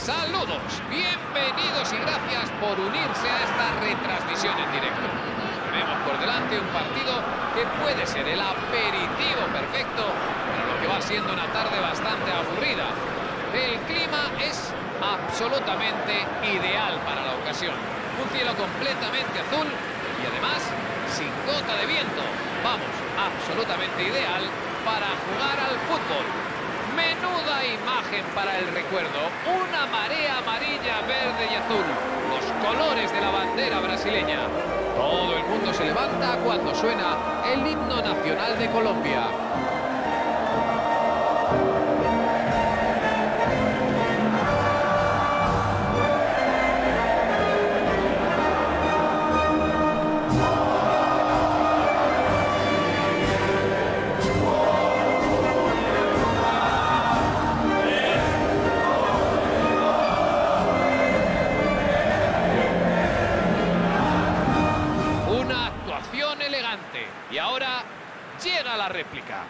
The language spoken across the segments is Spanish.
Saludos, bienvenidos y gracias por unirse a esta retransmisión en directo. Tenemos por delante un partido que puede ser el aperitivo perfecto en lo que va siendo una tarde bastante aburrida. El clima es absolutamente ideal para la ocasión. Un cielo completamente azul y además sin gota de viento. Vamos, absolutamente ideal para jugar al fútbol. Menuda imagen para el recuerdo. Una marea amarilla, verde y azul. Los colores de la bandera brasileña. Todo el mundo se levanta cuando suena el himno nacional de Colombia. Elegante. Y ahora llega la réplica.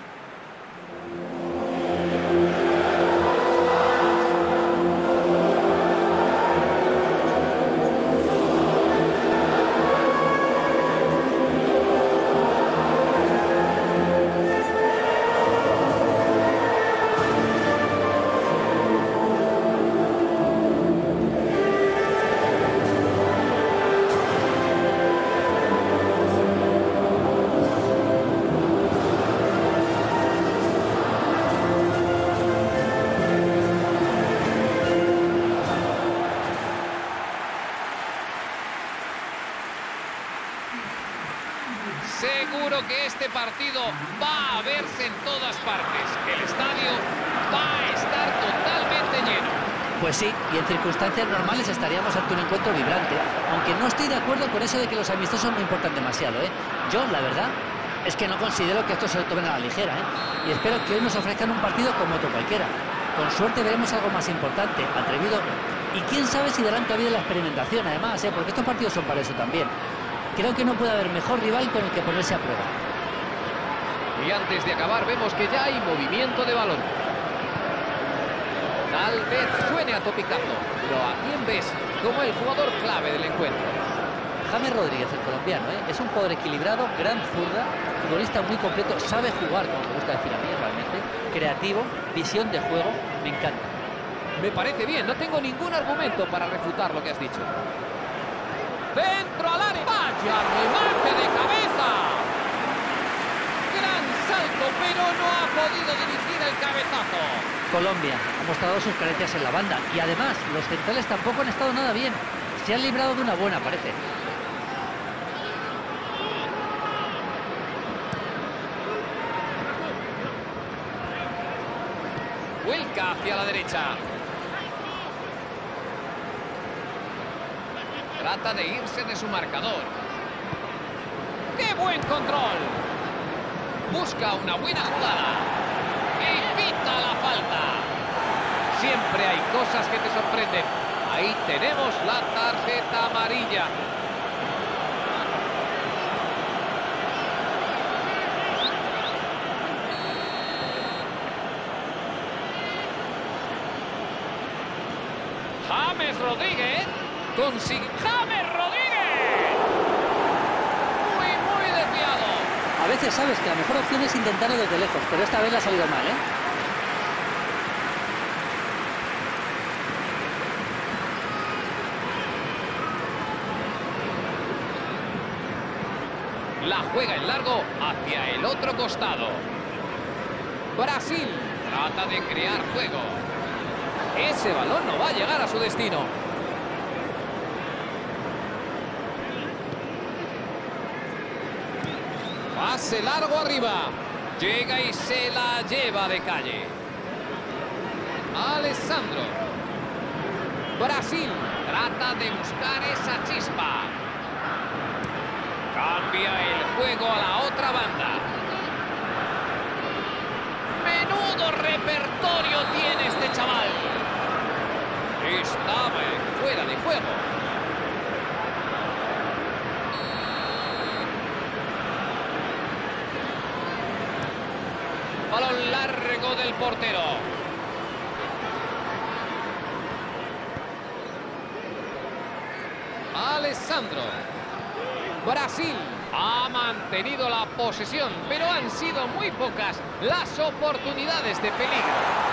Seguro que este partido va a verse en todas partes. El estadio va a estar totalmente lleno. Pues sí, y en circunstancias normales estaríamos ante un encuentro vibrante. Aunque no estoy de acuerdo con eso de que los amistosos no importan demasiado, ¿eh? Yo, la verdad, es que no considero que esto se lo tomen a la ligera, ¿eh? Y espero que hoy nos ofrezcan un partido como otro cualquiera. Con suerte veremos algo más importante, atrevido. Y quién sabe si darán cabida la experimentación, además, ¿eh? Porque estos partidos son para eso también. Creo que no puede haber mejor rival con el que ponerse a prueba. Y antes de acabar vemos que ya hay movimiento de balón. Tal vez suene a topicazo, pero ¿a quién ves como el jugador clave del encuentro? James Rodríguez, el colombiano, ¿eh? Es un jugador equilibrado, gran zurda, futbolista muy completo, sabe jugar, como me gusta decir a mí realmente, creativo, visión de juego, me encanta. Me parece bien, no tengo ningún argumento para refutar lo que has dicho. Dentro al área. ¡Vaya remate de cabeza! Gran salto, pero no ha podido dirigir el cabezazo. Colombia ha mostrado sus carencias en la banda. Y además, los centrales tampoco han estado nada bien. Se han librado de una buena, parece. Vuelca hacia la derecha. Trata de irse de su marcador. ¡Qué buen control! Busca una buena jugada. Y pita la falta. Siempre hay cosas que te sorprenden. Ahí tenemos la tarjeta amarilla. James Rodríguez. Consigue James Rodríguez. Muy desviado. A veces sabes que la mejor opción es intentarlo desde lejos, pero esta vez le ha salido mal, ¿eh? La juega en largo hacia el otro costado. Brasil trata de crear juego. Ese balón no va a llegar a su destino. Pase largo arriba. Llega y se la lleva de calle. Alessandro. Brasil trata de buscar esa chispa. Cambia el juego a la otra banda. Menudo repertorio tiene este chaval. Estaba fuera de juego. Balón largo del portero. Alessandro. Brasil ha mantenido la posesión, pero han sido muy pocas las oportunidades de peligro.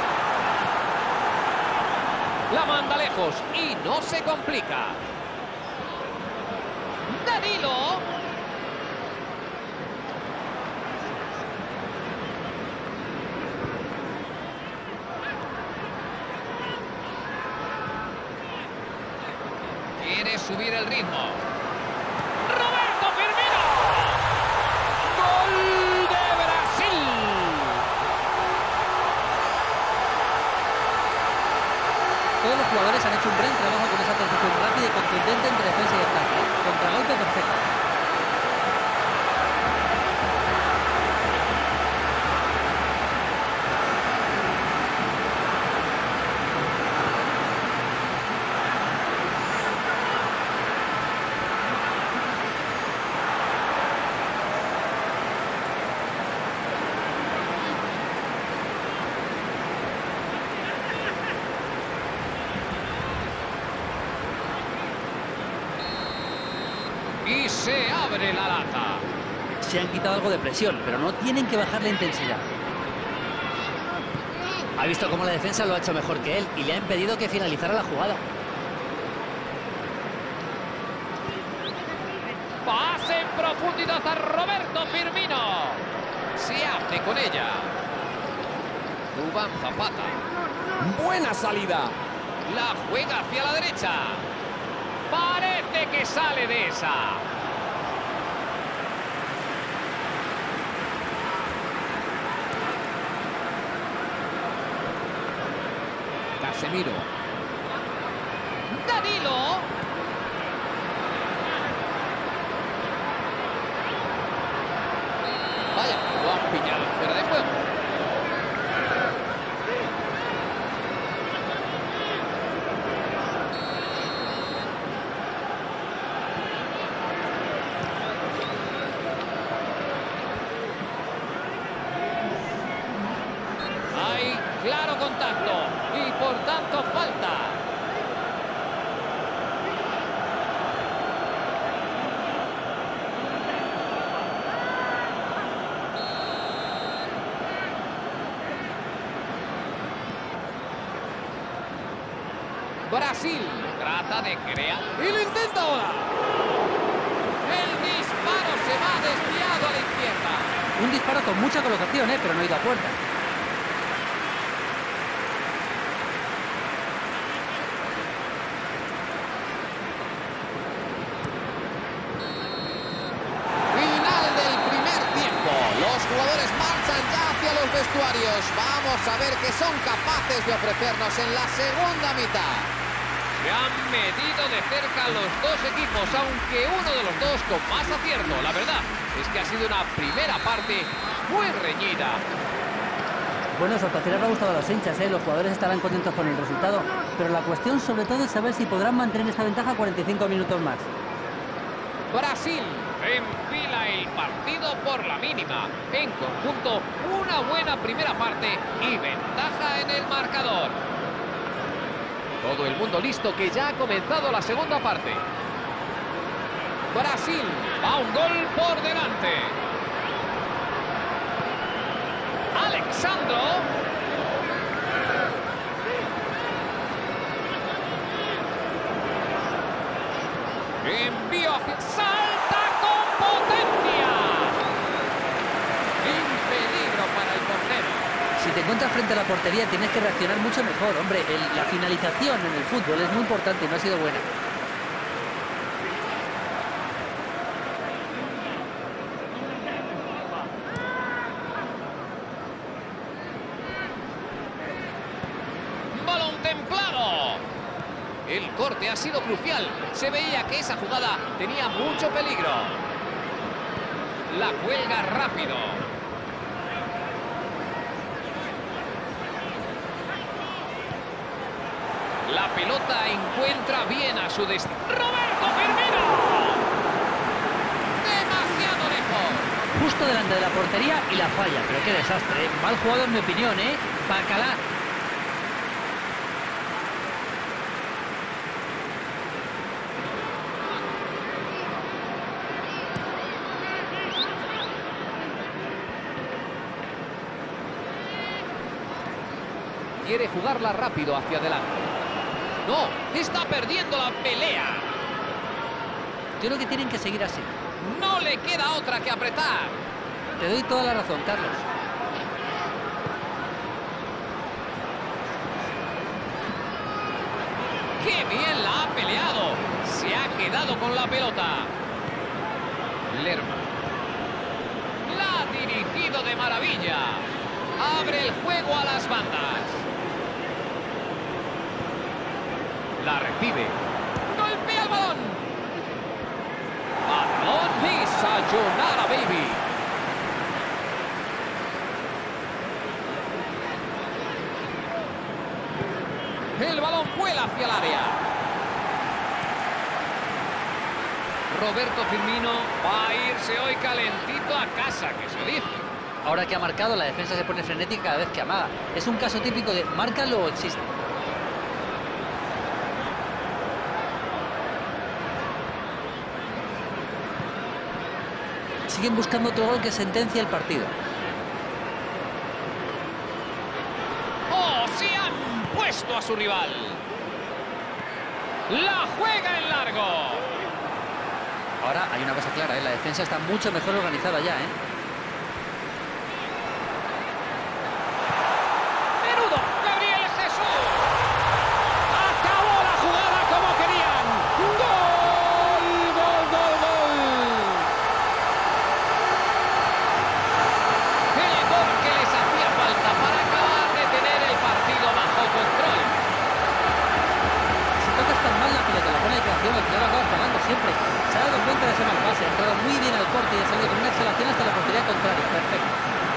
La manda lejos y no se complica. Danilo. Quiere subir el ritmo. ¡Roberto Firmino! ¡Gol de Brasil! Todos los jugadores han hecho un gran trabajo con esa transición rápida y contundente entre defensa y ataque. Contragolpe perfecto. Y se abre la lata. Se han quitado algo de presión, pero no tienen que bajar la intensidad. Ha visto cómo la defensa lo ha hecho mejor que él y le ha impedido que finalizara la jugada. Pase en profundidad a Roberto Firmino. Se hace con ella. Duván Zapata. Buena salida. La juega hacia la derecha. Parece que sale de esa. Casemiro. Danilo. Vaya, lo han pillado fuera de juego. Hay claro contacto y por tanto falta. Brasil trata de crear y lo intenta ahora. El disparo se va desviado a la izquierda. Un disparo con mucha colocación, pero no ha ido a puerta. Final del primer tiempo. Los jugadores marchan ya hacia los vestuarios. Vamos a ver qué son capaces de ofrecernos en la segunda mitad. Se han medido de cerca los dos equipos, aunque uno de los dos con más acierto. La verdad es que ha sido una primera parte muy reñida. Bueno, su actuación le ha gustado a los hinchas, Los jugadores estarán contentos con el resultado, pero la cuestión sobre todo es saber si podrán mantener esta ventaja 45 minutos más. Brasil enfila el partido por la mínima. En conjunto, una buena primera parte y ventaja en el marcador. Todo el mundo listo, que ya ha comenzado la segunda parte. Brasil va un gol por delante. Alexandro. Envío hacia... ¡Salta con potencia! En peligro para el portero. Si te encuentras frente a la portería tienes que reaccionar mucho mejor, hombre. La finalización en el fútbol es muy importante y no ha sido buena. Balón templado. El corte ha sido crucial. Se veía que esa jugada tenía mucho peligro. La cuelga rápido. La pelota encuentra bien a su destino. ¡Roberto Firmino! ¡Demasiado lejos! Justo delante de la portería y la falla. Pero qué desastre, Mal jugado en mi opinión, Bacalá. quiere jugarla rápido hacia adelante. No, está perdiendo la pelea. Yo creo que tienen que seguir así. No le queda otra que apretar. Te doy toda la razón, Carlos. ¡Qué bien la ha peleado! Se ha quedado con la pelota. Lerma. La ha dirigido de maravilla. Abre el juego a las bandas. La recibe. Golpea el balón. Balón y sayonara, baby. El balón vuela hacia el área. Roberto Firmino va a irse hoy calentito a casa, que se dice. Ahora que ha marcado, la defensa se pone frenética cada vez que amaga. Es un caso típico de márcalo o existe. Siguen buscando otro gol que sentencia el partido. ¡Oh, se han puesto a su rival! La juega en largo. Ahora hay una cosa clara, ¿eh? La defensa está mucho mejor organizada ya, ¿eh? ¡Menudo! ¡Gabriel Jesús! ¡Acabó la jugada como querían! ¡Gol! ¡Gol, gol, gol! El gol que les hacía falta para acabar de tener el partido bajo control. Si tocas tan mal la pelota, la buena creación, al final acabas pagando siempre. Se ha dado cuenta de ese mal pase, ha entrado muy bien al corte y ha salido con una exhalación hasta la portería contraria. Perfecto.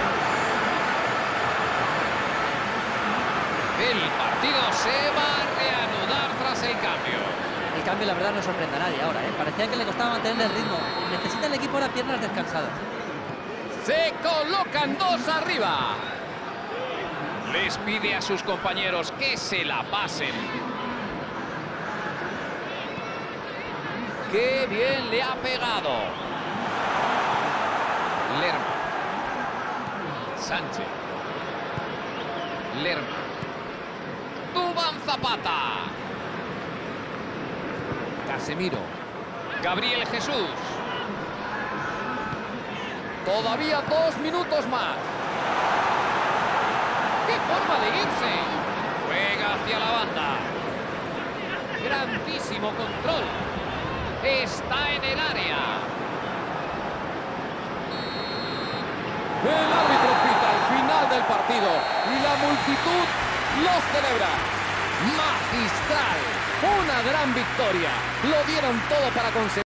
El partido se va a reanudar tras el cambio. El cambio, la verdad, no sorprende a nadie ahora, ¿eh? Parecía que le costaba mantener el ritmo. Necesita el equipo ahora piernas descansadas. Se colocan dos arriba. Les pide a sus compañeros que se la pasen. ¡Qué bien le ha pegado! Lerma. Sánchez. Lerma. Duván Zapata. Casemiro. Gabriel Jesús. Todavía 2 minutos más. ¡Qué forma de irse! Juega hacia la banda. Grandísimo control. Está en el área. El árbitro pita el final del partido y la multitud lo celebra. Magistral. Una gran victoria. Lo dieron todo para conseguir.